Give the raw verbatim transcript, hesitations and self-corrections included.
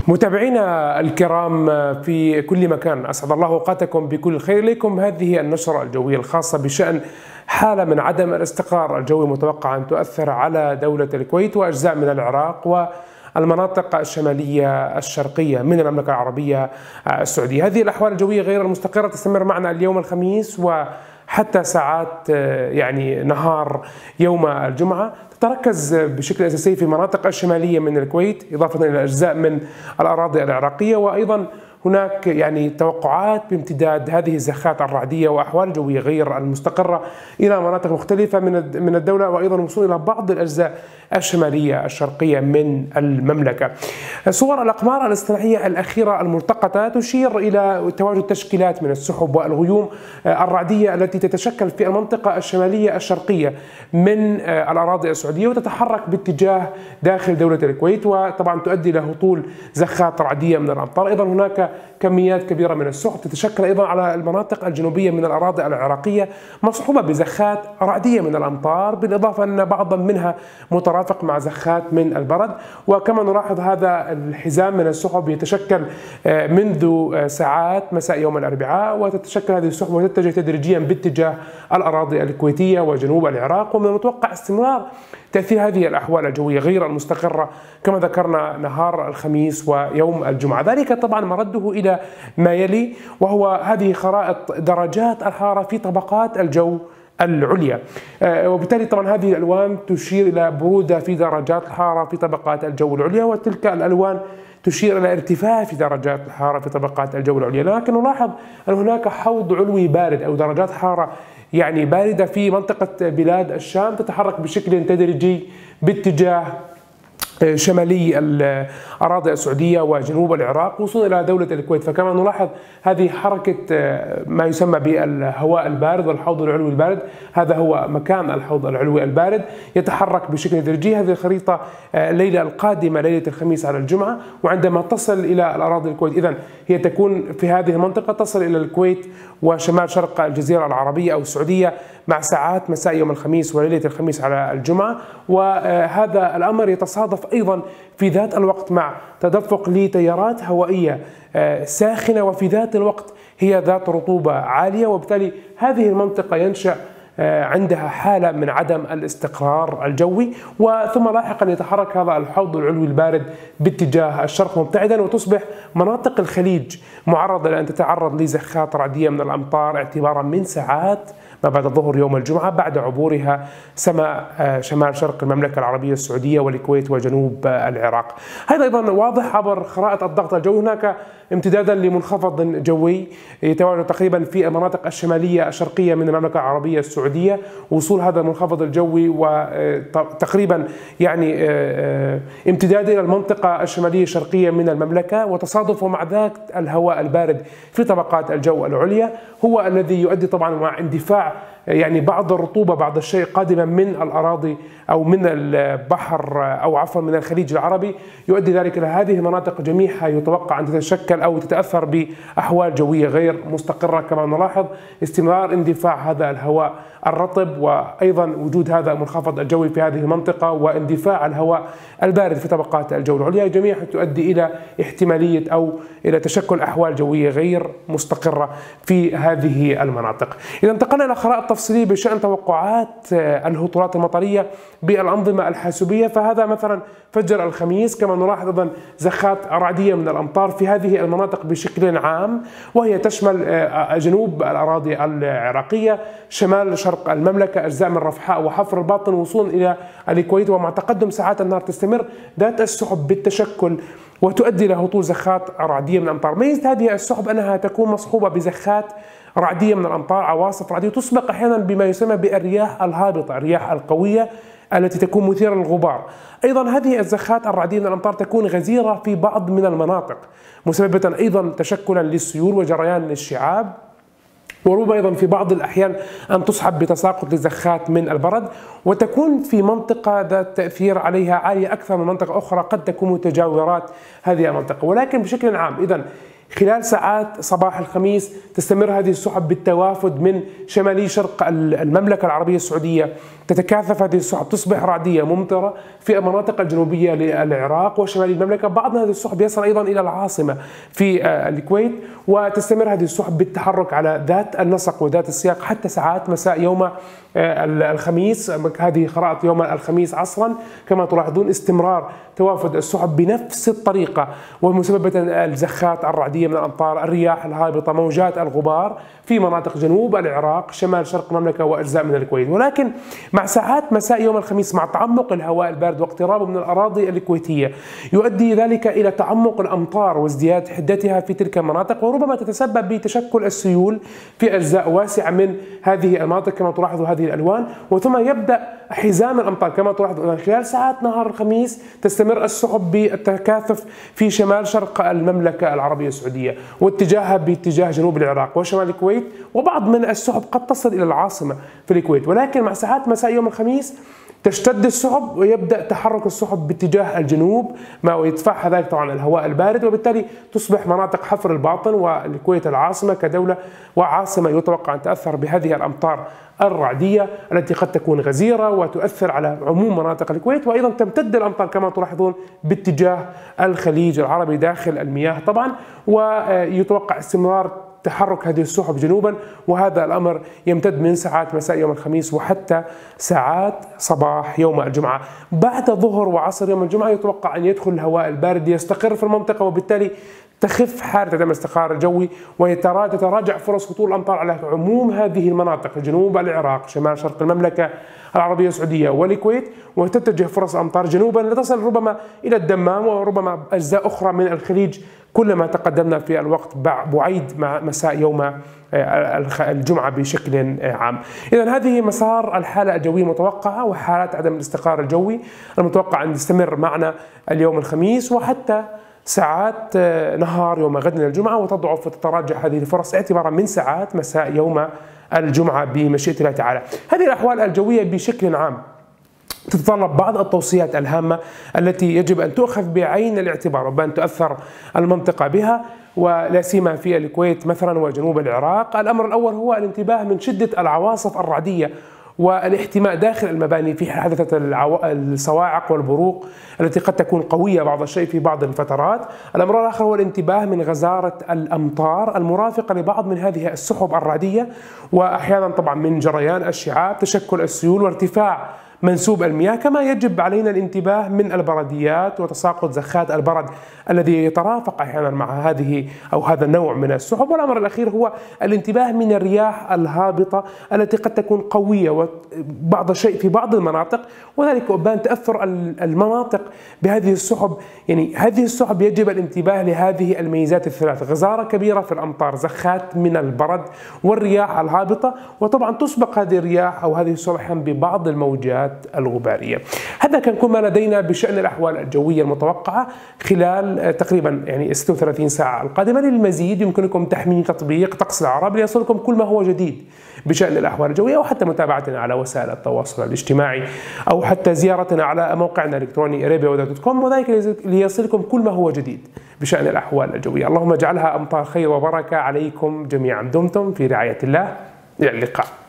متابعينا الكرام في كل مكان، أسعد الله أوقاتكم بكل خير. إليكم هذه النشرة الجوية الخاصة بشأن حالة من عدم الاستقرار الجوي متوقع أن تؤثر على دولة الكويت وأجزاء من العراق والمناطق الشمالية الشرقية من المملكة العربية السعودية. هذه الأحوال الجوية غير المستقرة تستمر معنا اليوم الخميس وحتى ساعات يعني نهار يوم الجمعة، تتركز بشكل أساسي في المناطق الشمالية من الكويت إضافة إلى أجزاء من الأراضي العراقية، وأيضا هناك يعني توقعات بامتداد هذه الزخات الرعدية وأحوال الجوية غير المستقرة إلى مناطق مختلفة من من الدولة، وأيضا الوصول إلى بعض الأجزاء الشمالية الشرقية من المملكة. صور الأقمار الاصطناعية الأخيرة الملتقطة تشير إلى تواجد تشكيلات من السحب والغيوم الرعدية التي تتشكل في المنطقة الشمالية الشرقية من الأراضي السعودية وتتحرك باتجاه داخل دولة الكويت، وطبعا تؤدي إلى هطول زخات رعدية من الأمطار. أيضا هناك كميات كبيرة من السحب تتشكل أيضا على المناطق الجنوبية من الأراضي العراقية مصحوبة بزخات رعدية من الأمطار، بالإضافة أن بعضا منها مترافق مع زخات من البرد. وكما نلاحظ هذا الحزام من السحب يتشكل منذ ساعات مساء يوم الأربعاء، وتتشكل هذه السحب وتتجه تدريجيا باتجاه الأراضي الكويتية وجنوب العراق، ومن المتوقع استمرار تأثير هذه الأحوال الجوية غير المستقرة كما ذكرنا نهار الخميس ويوم الجمعة. ذلك طبعا مرده إلى ما يلي، وهو هذه خرائط درجات الحرارة في طبقات الجو العليا، وبالتالي طبعا هذه الألوان تشير إلى برودة في درجات الحرارة في طبقات الجو العليا، وتلك الألوان تشير إلى ارتفاع في درجات الحرارة في طبقات الجو العليا. لكن نلاحظ أن هناك حوض علوي بارد أو درجات حرارة يعني باردة في منطقة بلاد الشام تتحرك بشكل تدريجي باتجاه شمالي الأراضي السعودية وجنوب العراق وصولا إلى دولة الكويت. فكما نلاحظ هذه حركة ما يسمى بالهواء البارد والحوض العلوي البارد، هذا هو مكان الحوض العلوي البارد يتحرك بشكل تدريجي. هذه الخريطة الليلة القادمة ليلة الخميس على الجمعة، وعندما تصل إلى الأراضي الكويت إذن هي تكون في هذه المنطقة تصل إلى الكويت وشمال شرق الجزيرة العربية أو السعودية مع ساعات مساء يوم الخميس وليلة الخميس على الجمعة. وهذا الأمر يتصادف أيضا في ذات الوقت مع تدفق لتيارات هوائية ساخنة، وفي ذات الوقت هي ذات رطوبة عالية، وبالتالي هذه المنطقة ينشأ عندها حالة من عدم الاستقرار الجوي، وثم لاحقا يتحرك هذا الحوض العلوي البارد باتجاه الشرق مبتعدا، وتصبح مناطق الخليج معرضة لأن تتعرض لزخات رعدية من الأمطار اعتبارا من ساعات ما بعد ظهر يوم الجمعة بعد عبورها سماء شمال شرق المملكة العربية السعودية والكويت وجنوب العراق. هذا أيضا واضح عبر خرائط الضغط الجوي. هناك امتدادا لمنخفض جوي يتواجد تقريبا في المناطق الشمالية الشرقية من المملكة العربية السعودية، وصول هذا المنخفض الجوي وتقريبا يعني امتداد إلى المنطقة الشمالية الشرقية من المملكة، وتصادفه مع ذاك الهواء البارد في طبقات الجو العليا هو الذي يؤدي طبعا مع اندفاع يعني بعض الرطوبة بعض الشيء قادما من الأراضي أو من البحر أو عفوا من الخليج العربي، يؤدي ذلك إلى هذه المناطق جميعها يتوقع أن تتشكل أو تتأثر بأحوال جوية غير مستقرة. كما نلاحظ استمرار اندفاع هذا الهواء الرطب، وأيضا وجود هذا المنخفض الجوي في هذه المنطقة واندفاع الهواء البارد في طبقات الجو العليا جميعها تؤدي إلى احتمالية أو إلى تشكل أحوال جوية غير مستقرة في هذه المناطق. إذا انتقلنا إلى خرائط تفصيلية بشأن توقعات الهطولات المطرية بالأنظمة الحاسوبية، فهذا مثلا فجر الخميس كما نلاحظ أيضا زخات رعدية من الأمطار في هذه المناطق بشكل عام، وهي تشمل جنوب الأراضي العراقية، شمال شرق المملكة، أجزاء من رفحاء وحفر الباطن وصولا إلى الكويت. ومع تقدم ساعات النهار تستمر ذات السحب بالتشكل وتؤدي إلى هطول زخات رعدية من الأمطار. ميزة هذه السحب أنها تكون مصحوبة بزخات رعدية من الأمطار، عواصف رعدية تسبق أحيانا بما يسمى بالرياح الهابطة، الرياح القوية التي تكون مثيرة للغبار. أيضا هذه الزخات الرعدية من الأمطار تكون غزيرة في بعض من المناطق، مسببة أيضا تشكلا للسيول وجريان للشعاب، وربما أيضا في بعض الأحيان أن تصحب بتساقط لزخات من البرد، وتكون في منطقة ذات تأثير عليها عالية أكثر من منطقة أخرى قد تكون متجاورات هذه المنطقة. ولكن بشكل عام إذن خلال ساعات صباح الخميس تستمر هذه السحب بالتوافد من شمالي شرق المملكة العربية السعودية، تتكاثف هذه السحب تصبح رعدية ممطرة في المناطق الجنوبية للعراق وشمال المملكة. بعض هذه السحب يصل أيضا إلى العاصمة في الكويت، وتستمر هذه السحب بالتحرك على ذات النسق وذات السياق حتى ساعات مساء يوم الخميس. هذه خرائط يوم الخميس عصرا كما تلاحظون استمرار توافد السحب بنفس الطريقة، ومسببة الزخات الرعدية من الأمطار، الرياح الهابطة، موجات الغبار في مناطق جنوب العراق، شمال شرق المملكة وأجزاء من الكويت. ولكن مع ساعات مساء يوم الخميس مع تعمق الهواء البارد واقترابه من الأراضي الكويتية يؤدي ذلك إلى تعمق الأمطار وازدياد حدتها في تلك المناطق، وربما تتسبب بتشكل السيول في أجزاء واسعة من هذه المناطق كما تلاحظوا هذه الألوان. وثم يبدأ حزام الأمطار كما تلاحظون خلال ساعات نهار الخميس تستمر السحب بالتكاثف في شمال شرق المملكة العربية السعودية واتجاهها باتجاه جنوب العراق وشمال الكويت، وبعض من السحب قد تصل إلى العاصمة في الكويت. ولكن مع ساعات مساء يوم الخميس تشتد السحب ويبدأ تحرك السحب باتجاه الجنوب ما يدفعها ذلك طبعا الهواء البارد، وبالتالي تصبح مناطق حفر الباطن والكويت العاصمة كدولة وعاصمة يتوقع أن تأثر بهذه الأمطار الرعدية التي قد تكون غزيرة وتؤثر على عموم مناطق الكويت. وأيضا تمتد الأمطار كما تلاحظون باتجاه الخليج العربي داخل المياه طبعا، ويتوقع استمرار تحرك هذه السحب جنوبا، وهذا الأمر يمتد من ساعات مساء يوم الخميس وحتى ساعات صباح يوم الجمعة. بعد ظهر وعصر يوم الجمعة يتوقع أن يدخل الهواء البارد يستقر في المنطقة، وبالتالي تخف حالة عدم الاستقرار الجوي وتتراجع فرص هطول الأمطار على عموم هذه المناطق جنوب العراق، شمال شرق المملكة العربية السعودية والكويت، وتتجه فرص الأمطار جنوبا لتصل ربما إلى الدمام وربما أجزاء أخرى من الخليج كلما تقدمنا في الوقت بعيد مع مساء يوم الجمعة بشكل عام. إذا هذه مسار الحالة الجوية المتوقعة وحالات عدم الاستقرار الجوي المتوقع أن تستمر معنا اليوم الخميس وحتى ساعات نهار يوم غد الجمعة، وتضعف وتتراجع هذه الفرص اعتبارا من ساعات مساء يوم الجمعة بمشيئة الله تعالى. هذه الأحوال الجوية بشكل عام تتطلب بعض التوصيات الهامة التي يجب أن تؤخذ بعين الاعتبار وبأن تؤثر المنطقة بها، ولا سيما في الكويت مثلا وجنوب العراق. الأمر الأول هو الانتباه من شدة العواصف الرعدية والاحتماء داخل المباني في حادثة الصواعق والبروق التي قد تكون قوية بعض الشيء في بعض الفترات. الأمر الآخر هو الانتباه من غزارة الأمطار المرافقة لبعض من هذه السحب الرعدية، وأحيانا طبعا من جريان الشعاب، تشكل السيول وارتفاع منسوب المياه. كما يجب علينا الانتباه من البرديات وتساقط زخات البرد الذي يترافق احيانا مع هذه او هذا النوع من السحب. والامر الاخير هو الانتباه من الرياح الهابطه التي قد تكون قويه وبعض الشيء في بعض المناطق، وذلك بان تاثر المناطق بهذه السحب. يعني هذه السحب يجب الانتباه لهذه الميزات الثلاث: غزاره كبيره في الامطار، زخات من البرد، والرياح الهابطه. وطبعا تسبق هذه الرياح او هذه السحب ببعض الموجات الغبارية. هذا كان كل ما لدينا بشأن الأحوال الجوية المتوقعة خلال تقريبا يعني ستة وثلاثين ساعة القادمة. للمزيد يمكنكم تحميل تطبيق طقس العرب ليصلكم كل ما هو جديد بشأن الأحوال الجوية، أو حتى متابعتنا على وسائل التواصل الاجتماعي، أو حتى زيارتنا على موقعنا الإلكتروني ارابيا ويذر دوت كوم، وذلك ليصلكم كل ما هو جديد بشأن الأحوال الجوية. اللهم اجعلها أمطار خير وبركة عليكم جميعا. دمتم في رعاية الله، إلى اللقاء.